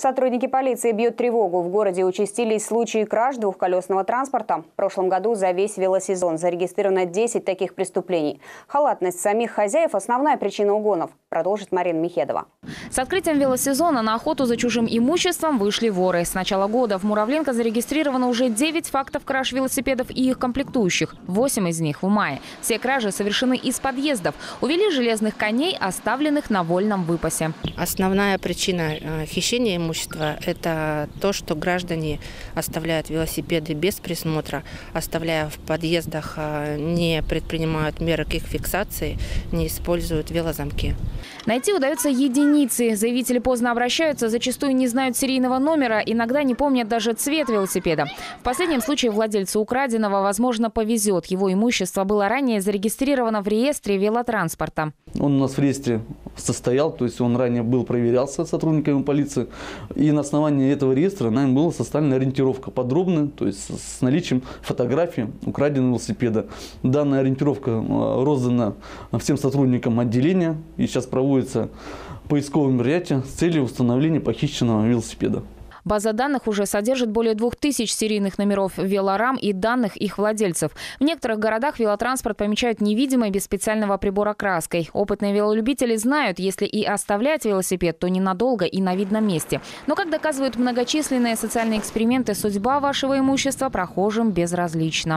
Сотрудники полиции бьют тревогу. В городе участились случаи краж двухколесного транспорта. В прошлом году за весь велосезон зарегистрировано 10 таких преступлений. Халатность самих хозяев – основная причина угонов, продолжит Марина Михедова. С открытием велосезона на охоту за чужим имуществом вышли воры. С начала года в Муравленко зарегистрировано уже 9 фактов краж велосипедов и их комплектующих. 8 из них в мае. Все кражи совершены из подъездов. Увели железных коней, оставленных на вольном выпасе. Основная причина хищения имущества – это то, что граждане оставляют велосипеды без присмотра, оставляя в подъездах, не предпринимают меры к их фиксации, не используют велозамки. Найти удается единицы. Заявители поздно обращаются, зачастую не знают серийного номера, иногда не помнят даже цвет велосипеда. В последнем случае владельцу украденного, возможно, повезет. Его имущество было ранее зарегистрировано в реестре велотранспорта. Он у нас в реестре состоял, то есть он ранее проверялся сотрудниками полиции. И на основании этого реестра нам была составлена ориентировка подробная, то есть с наличием фотографии украденного велосипеда. Данная ориентировка роздана всем сотрудникам отделения. И сейчас проводится поисковое мероприятие с целью установления похищенного велосипеда. База данных уже содержит более 2000 серийных номеров велорам и данных их владельцев. В некоторых городах велотранспорт помечают невидимой без специального прибора краской. Опытные велолюбители знают, если и оставлять велосипед, то ненадолго и на видном месте. Но, как доказывают многочисленные социальные эксперименты, судьба вашего имущества прохожим безразлична.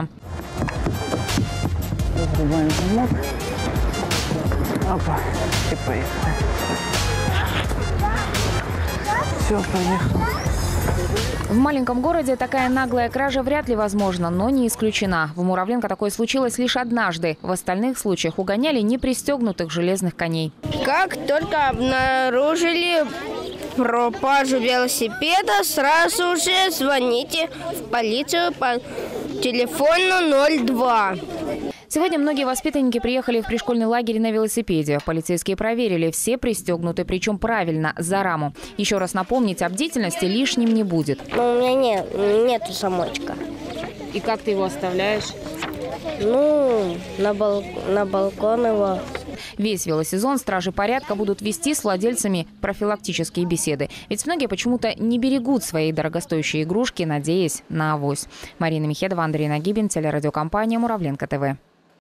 Закрываем замок. Опа, и поехали. Все, поехали. В маленьком городе такая наглая кража вряд ли возможна, но не исключена. В Муравленко такое случилось лишь однажды. В остальных случаях угоняли непристегнутых железных коней. Как только обнаружили пропажу велосипеда, сразу же звоните в полицию по телефону 02. Сегодня многие воспитанники приехали в пришкольный лагерь на велосипеде. Полицейские проверили, все пристегнуты, причем правильно, за раму. Еще раз напомнить, о бдительности лишним не будет. Но у меня нету замочка. И как ты его оставляешь? Ну, на балкон его. Весь велосезон стражи порядка будут вести с владельцами профилактические беседы. Ведь многие почему-то не берегут свои дорогостоящие игрушки, надеясь на авось. Марина Михедова, Андрей Нагибин, телерадиокомпания «Муравленко ТВ».